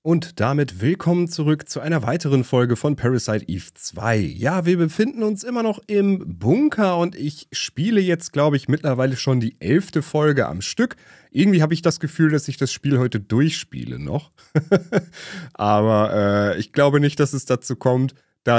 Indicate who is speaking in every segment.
Speaker 1: Und damit willkommen zurück zu einer weiteren Folge von Parasite Eve 2. Ja, wir befinden uns immer noch im Bunker und ich spiele jetzt, glaube ich, mittlerweile schon die 11. Folge am Stück. Irgendwie habe ich das Gefühl, dass ich das Spiel heute durchspiele noch. Aber ich glaube nicht, dass es dazu kommt.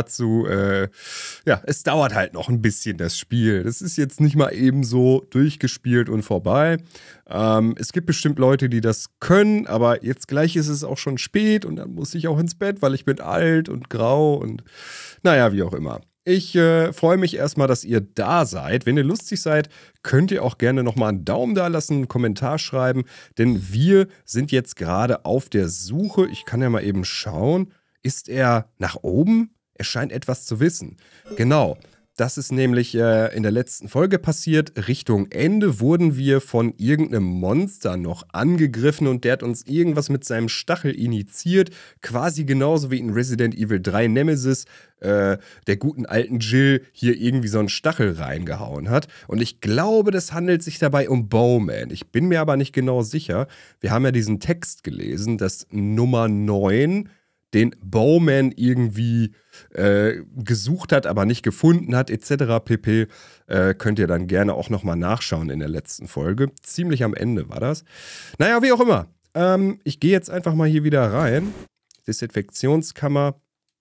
Speaker 1: Es dauert halt noch ein bisschen, das Spiel. Das ist jetzt nicht mal eben so durchgespielt und vorbei. Es gibt bestimmt Leute, die das können, aber jetzt gleich ist es auch schon spät und dann muss ich auch ins Bett, weil ich bin alt und grau und naja, wie auch immer. Ich freue mich erstmal, dass ihr da seid. Wenn ihr lustig seid, könnt ihr auch gerne nochmal einen Daumen da lassen, einen Kommentar schreiben, denn wir sind jetzt gerade auf der Suche. Ich kann ja mal eben schauen. Ist er nach oben? Er scheint etwas zu wissen. Genau, das ist nämlich in der letzten Folge passiert. Richtung Ende wurden wir von irgendeinem Monster noch angegriffen und der hat uns irgendwas mit seinem Stachel initiiert. Quasi genauso wie in Resident Evil 3 Nemesis der guten alten Jill hier irgendwie so einen Stachel reingehauen hat. Und ich glaube, das handelt sich dabei um Bowman. Ich bin mir aber nicht genau sicher. Wir haben ja diesen Text gelesen, dass Nummer 9 den Bowman irgendwie gesucht hat, aber nicht gefunden hat, etc. pp. Könnt ihr dann gerne auch nochmal nachschauen in der letzten Folge. Ziemlich am Ende war das. Naja, wie auch immer. Ich gehe jetzt einfach mal hier wieder rein. Desinfektionskammer.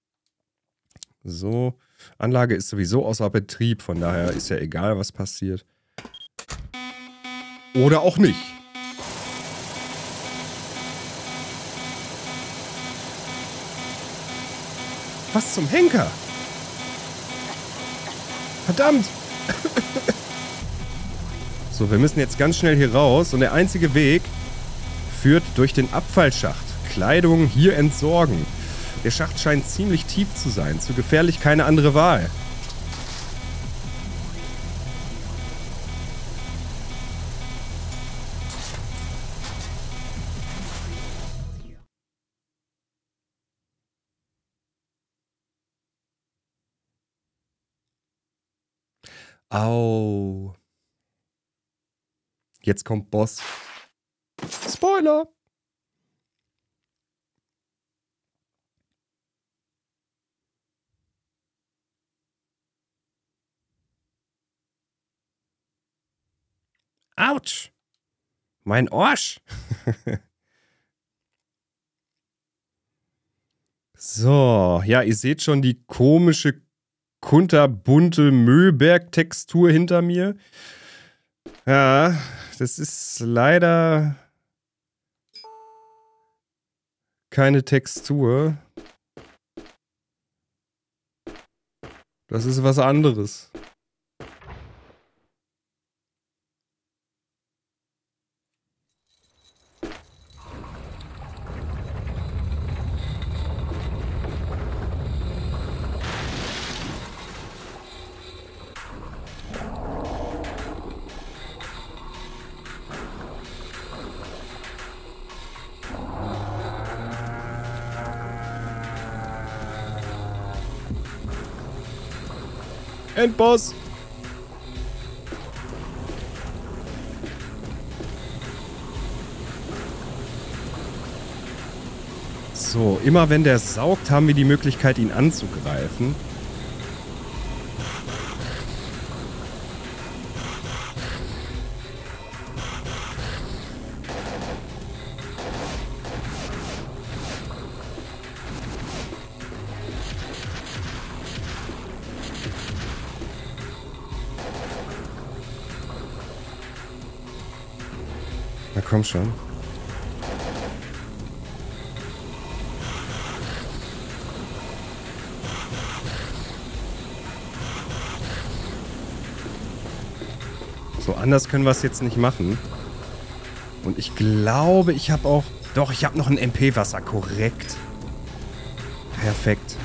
Speaker 1: So. Anlage ist sowieso außer Betrieb, von daher ist ja egal, was passiert. Oder auch nicht. Was zum Henker? Verdammt! So, wir müssen jetzt ganz schnell hier raus und der einzige Weg führt durch den Abfallschacht. Kleidung hier entsorgen. Der Schacht scheint ziemlich tief zu sein. Zu gefährlich, keine andere Wahl. Au. Jetzt kommt Boss. Spoiler! Autsch! Mein Arsch! So, ja, ihr seht schon die komische kunterbunte Müllberg-Textur hinter mir. Ja, das ist leider keine Textur. Das ist was anderes. Endboss! So, immer wenn der saugt, haben wir die Möglichkeit, ihn anzugreifen. Na komm schon. So, anders können wir es jetzt nicht machen. Und ich glaube, ich habe auch... Doch, ich habe noch ein MP-Wasser, korrekt. Perfekt.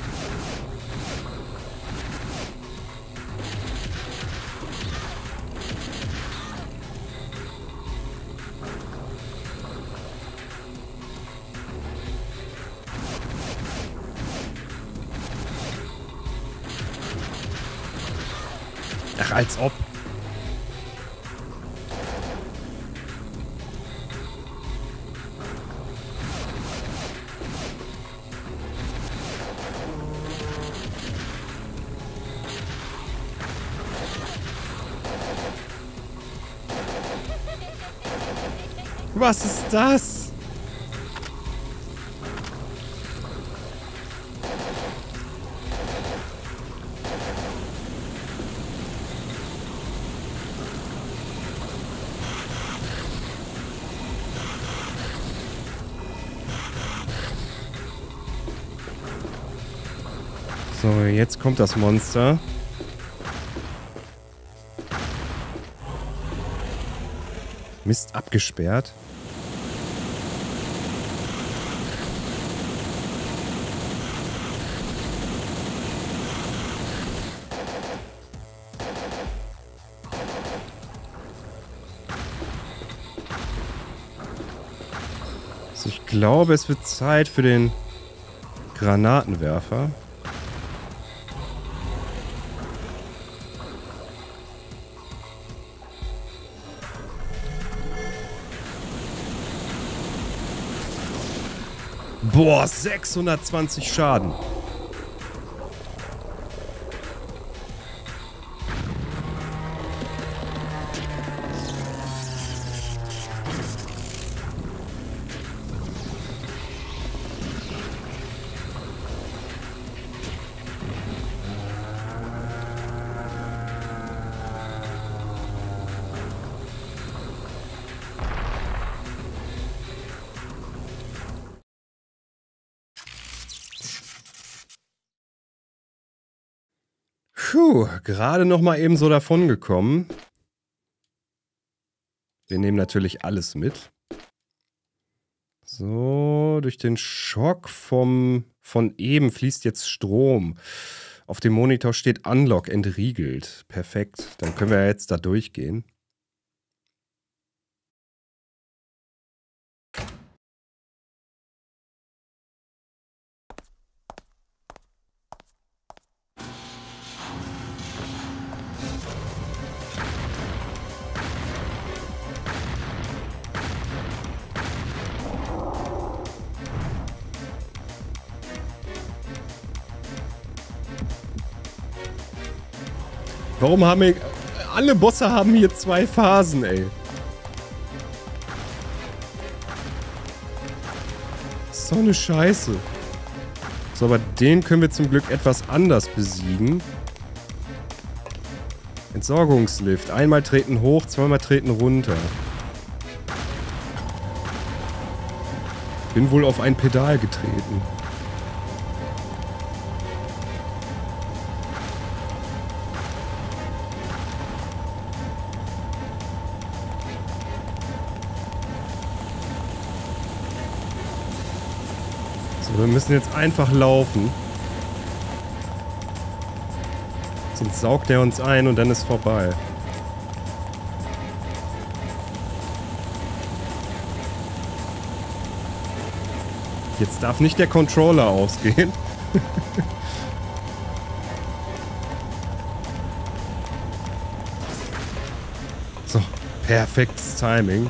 Speaker 1: Ach, als ob. Was ist das? So, jetzt kommt das Monster. Mist, abgesperrt. Also ich glaube, es wird Zeit für den Granatenwerfer. Boah, 620 Schaden. Puh, gerade noch mal eben so davon gekommen. Wir nehmen natürlich alles mit. So, durch den Schock von eben fließt jetzt Strom. Auf dem Monitor steht Unlock entriegelt. Perfekt, dann können wir jetzt da durchgehen. Warum haben wir... Alle Bosse haben hier 2 Phasen, ey. So eine Scheiße. So, aber den können wir zum Glück etwas anders besiegen. Entsorgungslift. Einmal treten hoch, zweimal treten runter. Bin wohl auf ein Pedal getreten. Wir müssen jetzt einfach laufen. Sonst saugt er uns ein und dann ist vorbei. Jetzt darf nicht der Controller ausgehen. So, perfektes Timing.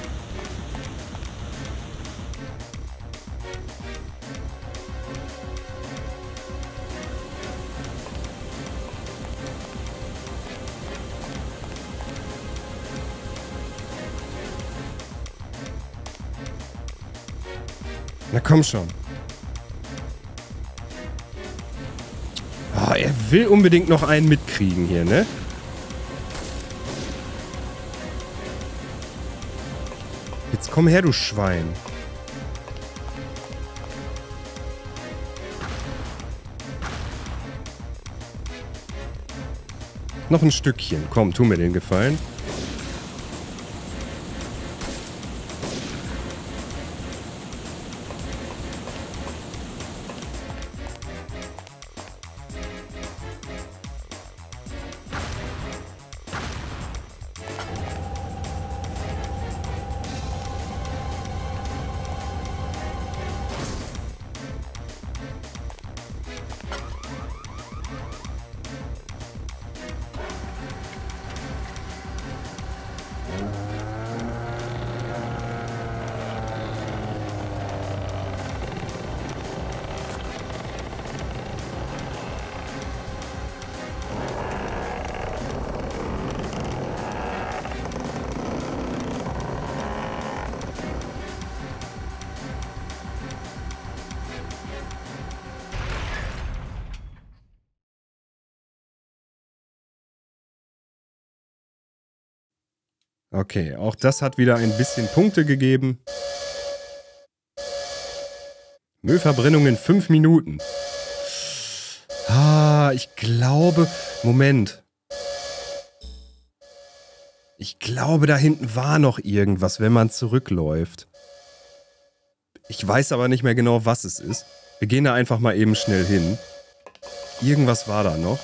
Speaker 1: Na komm schon. Oh, er will unbedingt noch einen mitkriegen hier, ne? Jetzt komm her, du Schwein. Noch ein Stückchen. Komm, tu mir den Gefallen. Okay, auch das hat wieder ein bisschen Punkte gegeben. Müllverbrennung in 5 Minuten. Ah, ich glaube... Moment. Ich glaube, da hinten war noch irgendwas, wenn man zurückläuft. Ich weiß aber nicht mehr genau, was es ist. Wir gehen da einfach mal eben schnell hin. Irgendwas war da noch.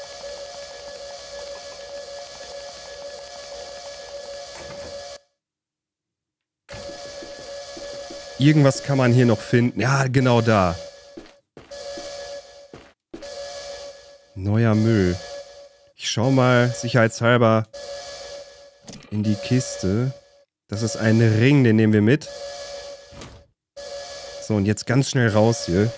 Speaker 1: Irgendwas kann man hier noch finden. Ja, genau da. Neuer Müll. Ich schau mal sicherheitshalber in die Kiste. Das ist ein Ring, den nehmen wir mit. So, und jetzt ganz schnell raus hier.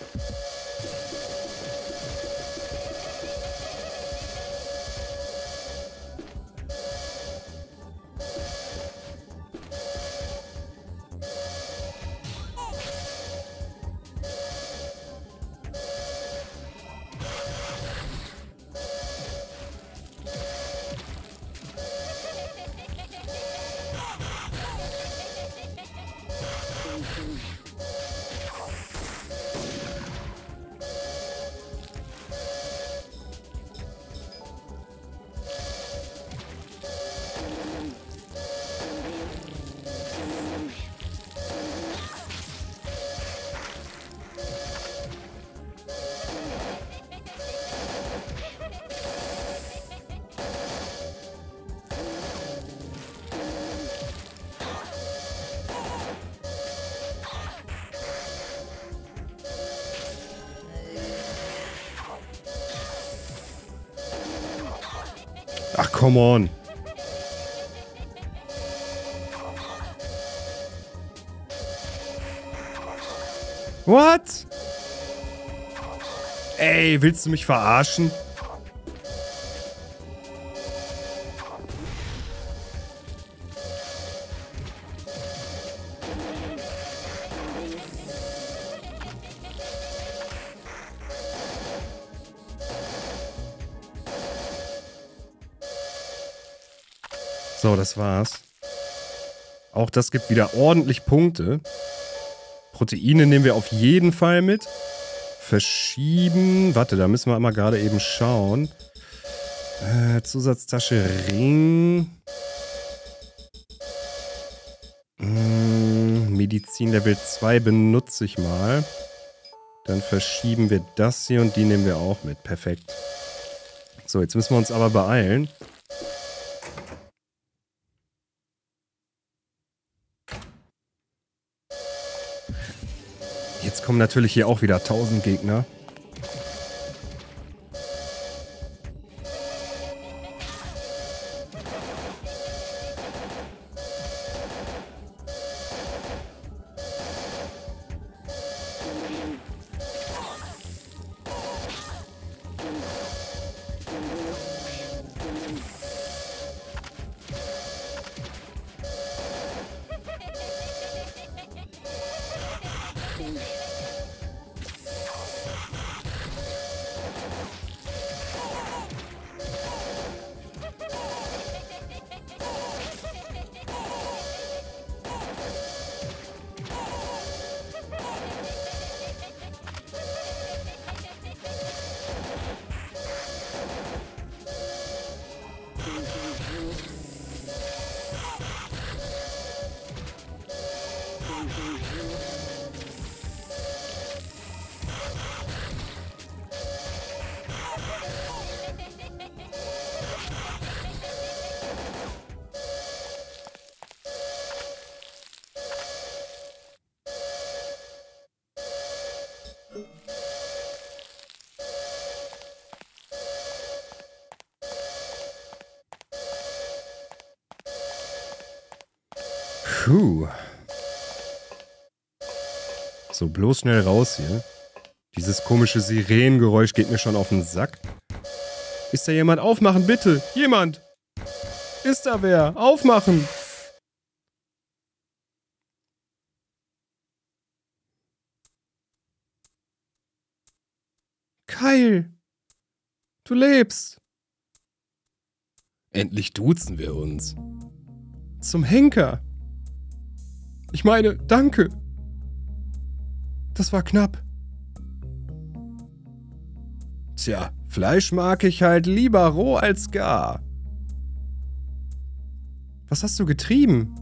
Speaker 1: Ach, come on. What? Ey, willst du mich verarschen? So, das war's. Auch das gibt wieder ordentlich Punkte. Proteine nehmen wir auf jeden Fall mit. Verschieben. Warte, da müssen wir mal gerade eben schauen. Zusatztasche Ring. Medizin Level 2 benutze ich mal. Dann verschieben wir das hier und die nehmen wir auch mit. Perfekt. So, jetzt müssen wir uns aber beeilen. Jetzt kommen natürlich hier auch wieder 1000 Gegner. Puh. So, bloß schnell raus hier. Dieses komische Sirenengeräusch geht mir schon auf den Sack. Ist da jemand? Aufmachen, bitte! Jemand! Ist da wer? Aufmachen! Kyle! Du lebst! Endlich duzen wir uns. zum Henker. Ich meine, danke. Das war knapp. Tja, Fleisch mag ich halt lieber roh als gar. Was hast du getrieben?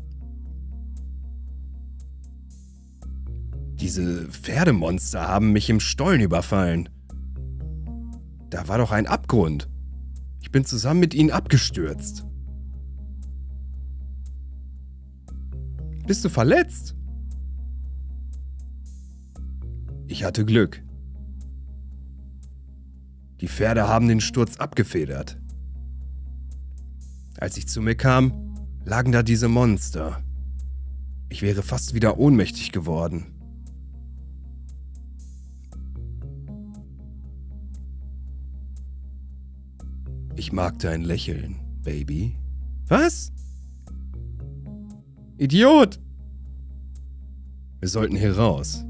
Speaker 1: Diese Pferdemonster haben mich im Stollen überfallen. Da war doch ein Abgrund. Ich bin zusammen mit ihnen abgestürzt. Bist du verletzt? Ich hatte Glück. Die Pferde haben den Sturz abgefedert. Als ich zu mir kam, lagen da diese Monster. Ich wäre fast wieder ohnmächtig geworden. Ich mag dein Lächeln, Baby. Was? Idiot! Wir sollten hier raus.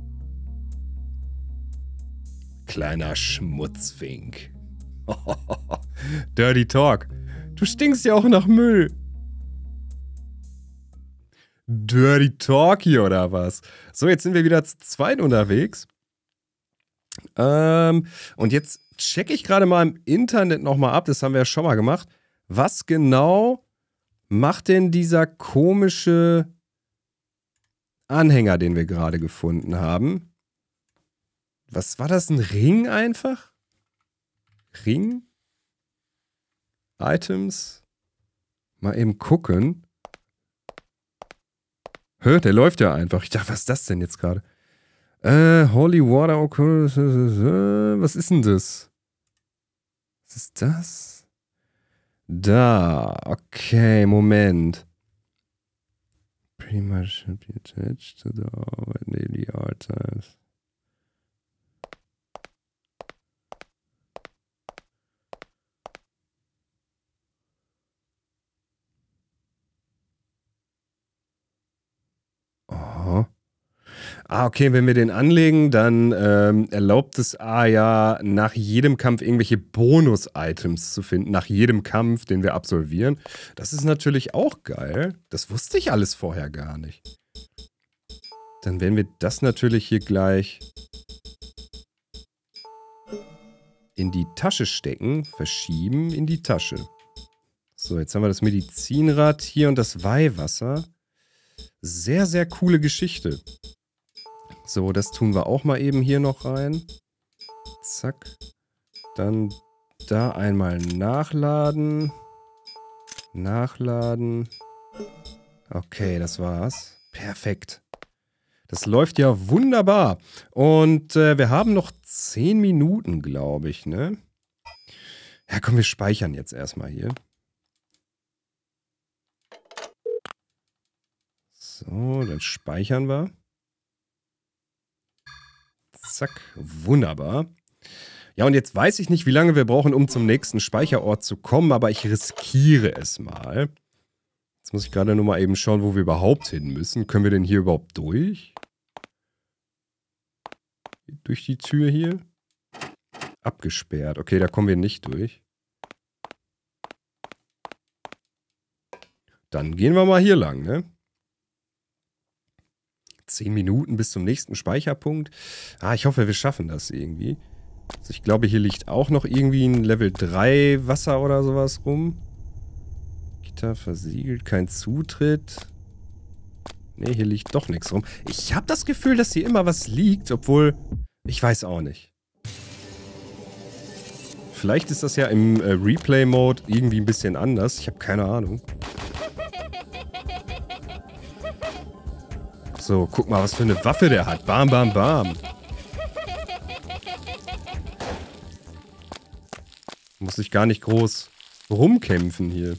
Speaker 1: Kleiner Schmutzfink. Dirty Talk. Du stinkst ja auch nach Müll. Dirty Talk hier oder was? So, jetzt sind wir wieder zu zweit unterwegs. Und jetzt checke ich gerade mal im Internet nochmal ab, das haben wir ja schon mal gemacht. Was genau macht denn dieser komische Anhänger, den wir gerade gefunden haben? Was war das? Ein Ring einfach? Ring? Items? Mal eben gucken. Hör, der läuft ja einfach. Ich dachte, was ist das denn jetzt gerade? Holy Water, okay. Was ist denn das? Was ist das? Da, okay, Moment. Pretty much should be attached to the daily archives. Aha. Ah, okay, wenn wir den anlegen, dann erlaubt es ja nach jedem Kampf irgendwelche Bonus-Items zu finden, nach jedem Kampf, den wir absolvieren. Das ist natürlich auch geil. Das wusste ich alles vorher gar nicht. Dann werden wir das natürlich hier gleich in die Tasche stecken, verschieben in die Tasche. So, jetzt haben wir das Medizinrad hier und das Weihwasser. Sehr, sehr coole Geschichte. So, das tun wir auch mal eben hier noch rein. Zack. Dann da einmal nachladen. Nachladen. Okay, das war's. Perfekt. Das läuft ja wunderbar. Und wir haben noch 10 Minuten, glaube ich, ne? Ja, komm, wir speichern jetzt erstmal hier. So, dann speichern wir. Zack, wunderbar. Ja, und jetzt weiß ich nicht, wie lange wir brauchen, um zum nächsten Speicherort zu kommen, aber ich riskiere es mal. Jetzt muss ich gerade nur mal eben schauen, wo wir überhaupt hin müssen. Können wir denn hier überhaupt durch? Durch die Tür hier? Abgesperrt. Okay, da kommen wir nicht durch. Dann gehen wir mal hier lang, ne? 10 Minuten bis zum nächsten Speicherpunkt. Ah, ich hoffe, wir schaffen das irgendwie. Also ich glaube, hier liegt auch noch irgendwie ein Level 3 Wasser oder sowas rum. Gitter versiegelt, kein Zutritt. Ne, hier liegt doch nichts rum. Ich habe das Gefühl, dass hier immer was liegt, obwohl... Ich weiß auch nicht. Vielleicht ist das ja im Replay-Mode irgendwie ein bisschen anders. Ich habe keine Ahnung. So, guck mal, was für eine Waffe der hat. Bam, bam, bam. Muss ich gar nicht groß rumkämpfen hier.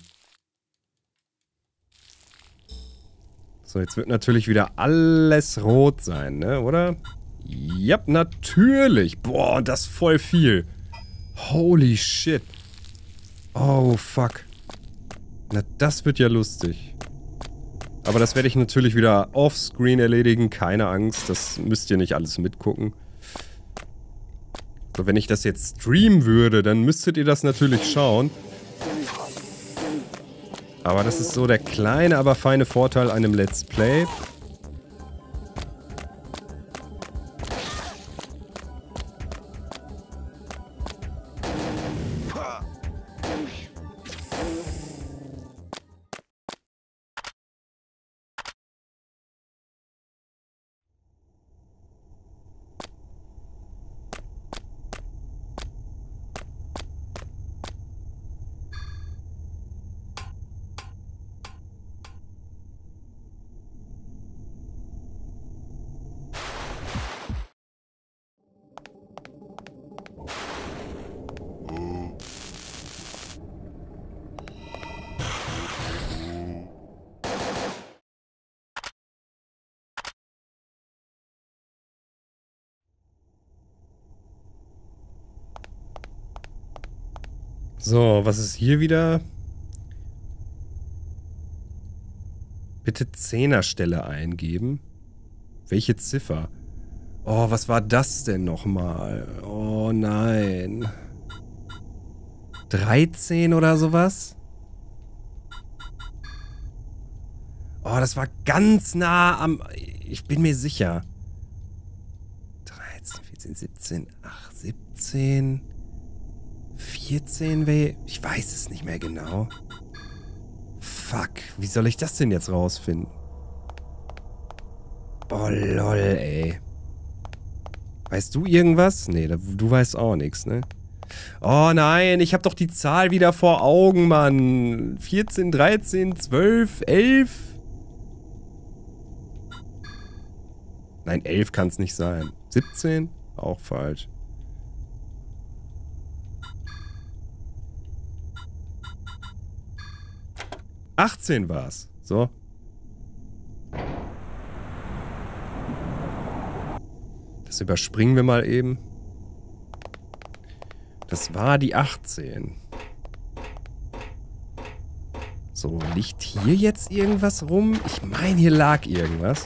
Speaker 1: So, jetzt wird natürlich wieder alles rot sein, ne, oder? Ja, natürlich. Boah, das voll viel. Holy shit. Oh, fuck. Na, das wird ja lustig. Aber das werde ich natürlich wieder offscreen erledigen. Keine Angst, das müsst ihr nicht alles mitgucken. So, wenn ich das jetzt streamen würde, dann müsstet ihr das natürlich schauen. Aber das ist so der kleine, aber feine Vorteil einem Let's Play. So, was ist hier wieder? Bitte Zehnerstelle eingeben. Welche Ziffer? Oh, was war das denn nochmal? Oh nein. 13 oder sowas? Oh, das war ganz nah am... Ich bin mir sicher. 13, 14, 17, 8, 17... 14 wäre... Ich weiß es nicht mehr genau. Fuck, wie soll ich das denn jetzt rausfinden? Oh lol, ey. Weißt du irgendwas? Nee, du weißt auch nichts, ne? Oh nein, ich hab doch die Zahl wieder vor Augen, Mann. 14, 13, 12, 11? Nein, 11 kann es nicht sein. 17? Auch falsch. '18 war's. So. Das überspringen wir mal eben. Das war die 18. So, liegt hier jetzt irgendwas rum? Ich meine, hier lag irgendwas.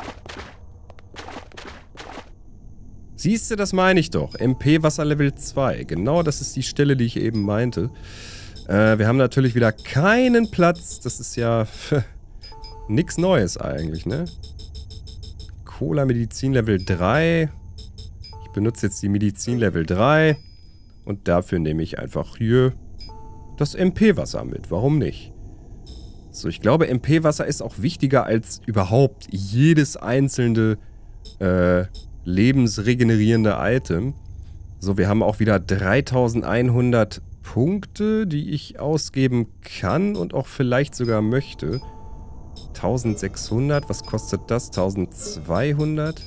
Speaker 1: Siehst du, das meine ich doch. MP Wasserlevel 2. Genau, das ist die Stelle, die ich eben meinte. Wir haben natürlich wieder keinen Platz. Das ist ja nix Neues eigentlich, ne? Cola Medizin Level 3. Ich benutze jetzt die Medizin Level 3. Und dafür nehme ich einfach hier das MP-Wasser mit. Warum nicht? So, ich glaube, MP-Wasser ist auch wichtiger als überhaupt jedes einzelne lebensregenerierende Item. So, wir haben auch wieder 3100 Punkte, die ich ausgeben kann und auch vielleicht sogar möchte. 1600, was kostet das? 1200?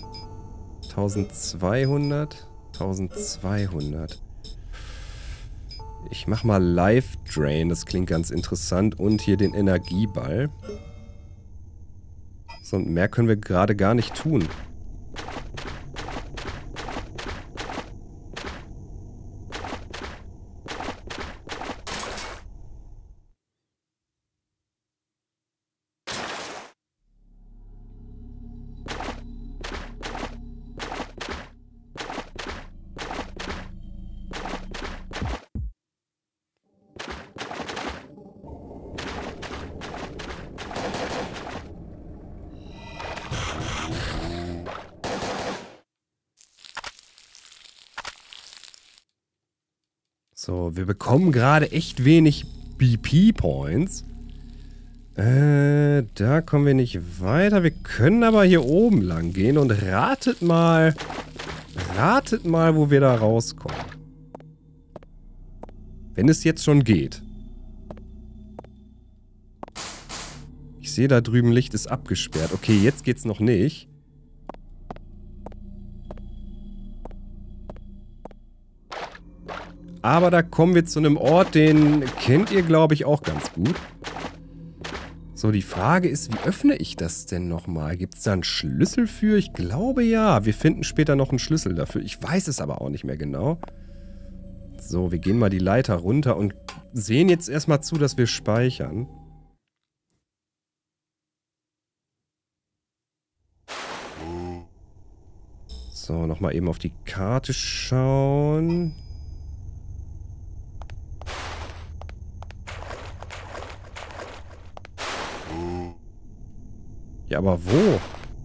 Speaker 1: 1200? 1200. Ich mach mal Life Drain, das klingt ganz interessant. Und hier den Energieball. So, und mehr können wir gerade gar nicht tun. So, wir bekommen gerade echt wenig BP-Points. Da kommen wir nicht weiter. Wir können aber hier oben lang gehen und ratet mal, wo wir da rauskommen. Wenn es jetzt schon geht. Ich sehe da drüben, Licht ist abgesperrt. Okay, jetzt geht's noch nicht. Aber da kommen wir zu einem Ort, den kennt ihr, glaube ich, auch ganz gut. So, die Frage ist, wie öffne ich das denn nochmal? Gibt es da einen Schlüssel für? Ich glaube ja. Wir finden später noch einen Schlüssel dafür. Ich weiß es aber auch nicht mehr genau. So, wir gehen mal die Leiter runter und sehen jetzt erstmal zu, dass wir speichern. So, nochmal eben auf die Karte schauen. Ja, aber wo?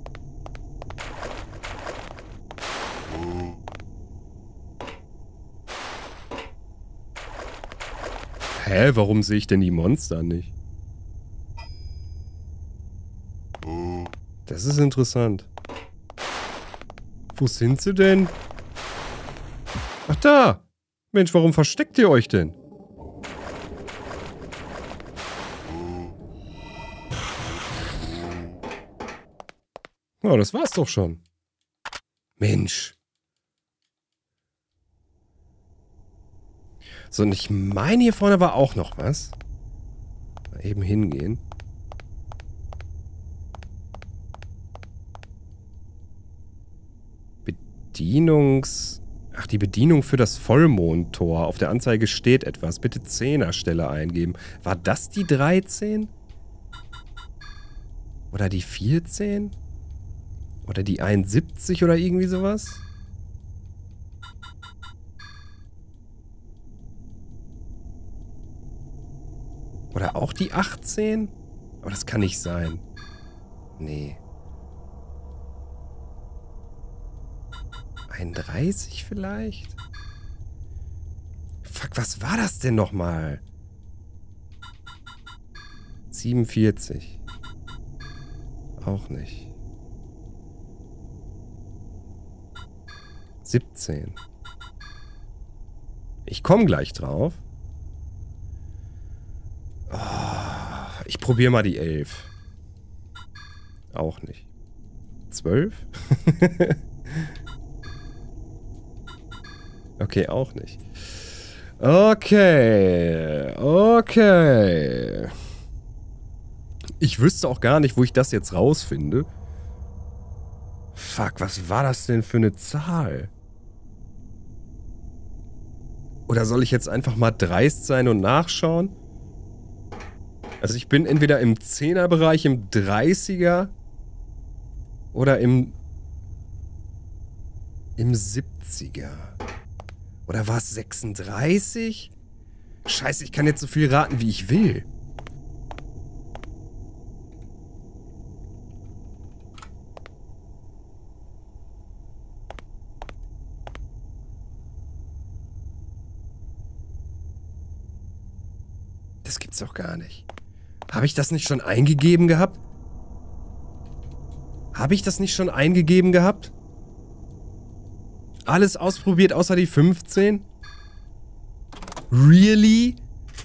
Speaker 1: Hä, warum sehe ich denn die Monster nicht? Das ist interessant. Wo sind sie denn? Ach da! Mensch, warum versteckt ihr euch denn? Oh, das war's doch schon. Mensch. So, und ich meine, hier vorne war auch noch was. Mal eben hingehen. Ach, die Bedienung für das Vollmondtor. Auf der Anzeige steht etwas. Bitte 10er-Stelle eingeben. War das die 13? Oder die 14? Oder die 71 oder irgendwie sowas? Oder auch die 18? Aber das kann nicht sein. Nee. 31 vielleicht? Fuck, was war das denn nochmal? 47. Auch nicht. 17. Ich komme gleich drauf. Oh, ich probiere mal die 11. Auch nicht. 12? Okay, auch nicht. Okay. Okay. Ich wüsste auch gar nicht, wo ich das jetzt rausfinde. Fuck, was war das denn für eine Zahl? Oder soll ich jetzt einfach mal dreist sein und nachschauen? Also ich bin entweder im 10er-Bereich, im 30er oder im 70er. Oder war es 36? Scheiße, ich kann jetzt so viel raten, wie ich will. Das gibt's doch gar nicht. Habe ich das nicht schon eingegeben gehabt? Habe ich das nicht schon eingegeben gehabt? Alles ausprobiert außer die 15? Really?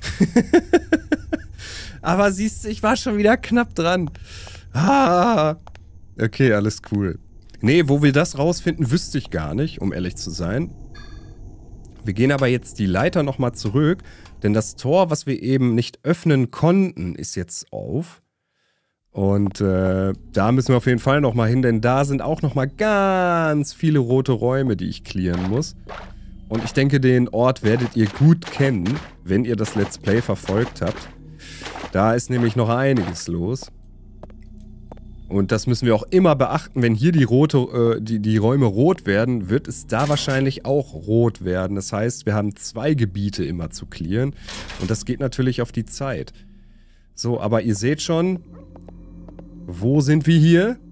Speaker 1: Aber siehst du, ich war schon wieder knapp dran. Ah. Okay, alles cool. Nee, wo wir das rausfinden, wüsste ich gar nicht, um ehrlich zu sein. Wir gehen aber jetzt die Leiter nochmal zurück, denn das Tor, was wir eben nicht öffnen konnten, ist jetzt auf. Und da müssen wir auf jeden Fall nochmal hin, denn da sind auch nochmal ganz viele rote Räume, die ich clearen muss. Und ich denke, den Ort werdet ihr gut kennen, wenn ihr das Let's Play verfolgt habt. Da ist nämlich noch einiges los. Und das müssen wir auch immer beachten, wenn hier die Räume rot werden, wird es da wahrscheinlich auch rot werden. Das heißt, wir haben 2 Gebiete immer zu clearen. Und das geht natürlich auf die Zeit. So, aber ihr seht schon, wo sind wir hier?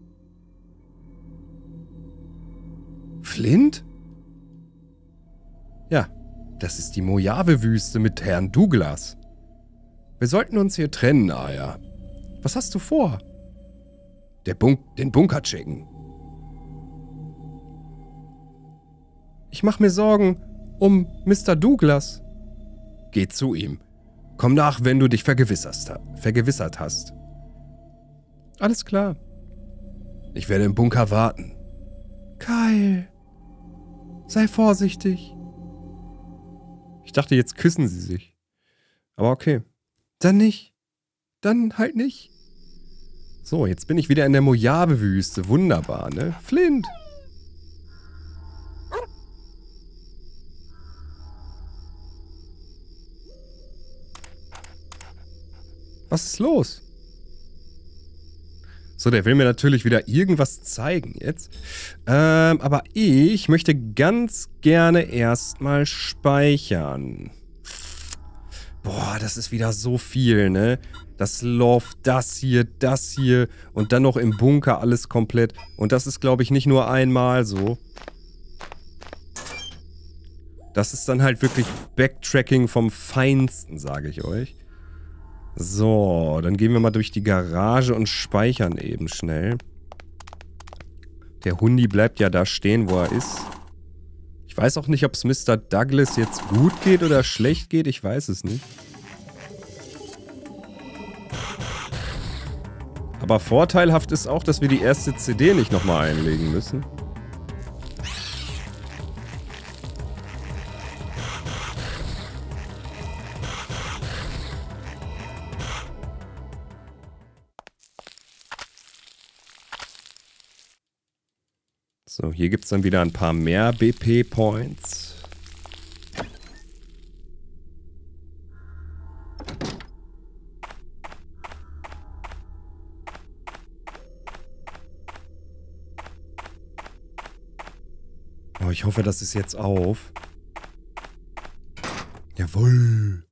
Speaker 1: Flint? Ja, das ist die Mojave-Wüste mit Herrn Douglas. Wir sollten uns hier trennen, Aya. Was hast du vor? Den Bunker checken. Ich mache mir Sorgen um Mr. Douglas. Geh zu ihm. Komm nach, wenn du dich vergewissert hast. Alles klar. Ich werde im Bunker warten. Kyle. Sei vorsichtig. Ich dachte, jetzt küssen sie sich. Aber okay. Dann nicht. Dann halt nicht. So, jetzt bin ich wieder in der Mojave-Wüste. Wunderbar, ne? Flint. Was ist los? So, der will mir natürlich wieder irgendwas zeigen jetzt. Aber ich möchte ganz gerne erstmal speichern. Boah, das ist wieder so viel, ne? Das Loft, das hier und dann noch im Bunker alles komplett. Und das ist, glaube ich, nicht nur einmal so. Das ist dann halt wirklich Backtracking vom Feinsten, sage ich euch. So, dann gehen wir mal durch die Garage und speichern eben schnell. Der Hundi bleibt ja da stehen, wo er ist. Ich weiß auch nicht, ob es Mr. Douglas jetzt gut geht oder schlecht geht. Ich weiß es nicht. Aber vorteilhaft ist auch, dass wir die erste CD nicht nochmal einlegen müssen. So, hier gibt es dann wieder ein paar mehr BP-Points. Oh, ich hoffe, das ist jetzt auf. Jawohl.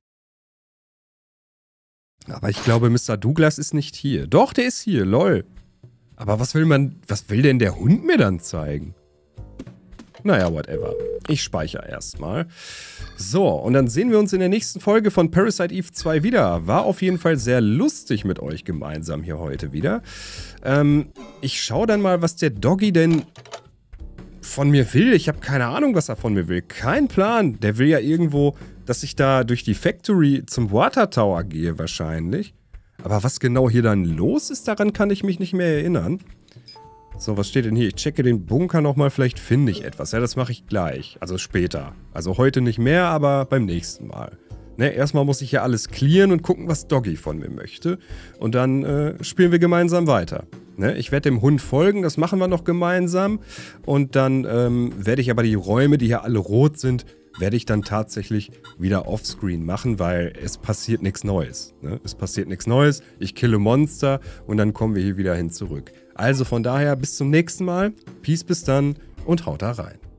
Speaker 1: Aber ich glaube, Mr. Douglas ist nicht hier. Doch, der ist hier, lol. Aber was will denn der Hund mir dann zeigen? Naja, whatever. Ich speichere erstmal. So, und dann sehen wir uns in der nächsten Folge von Parasite Eve 2 wieder. War auf jeden Fall sehr lustig mit euch gemeinsam hier heute wieder. Ich schaue dann mal, was der Doggy denn von mir will. Ich habe keine Ahnung, was er von mir will. Kein Plan. Der will ja irgendwo, dass ich da durch die Factory zum Water Tower gehe wahrscheinlich. Aber was genau hier dann los ist, daran kann ich mich nicht mehr erinnern. So, was steht denn hier? Ich checke den Bunker nochmal, vielleicht finde ich etwas. Ja, das mache ich gleich. Also später. Also heute nicht mehr, aber beim nächsten Mal. Ne, erstmal muss ich hier alles clearen und gucken, was Doggy von mir möchte. Und dann spielen wir gemeinsam weiter. Ne, ich werde dem Hund folgen, das machen wir noch gemeinsam. Und dann werde ich aber die Räume, die hier alle rot sind, werde ich dann tatsächlich wieder offscreen machen, weil es passiert nichts Neues. Ne? Es passiert nichts Neues, ich kille Monster und dann kommen wir hier wieder hin zurück. Also von daher bis zum nächsten Mal, Peace bis dann und haut da rein.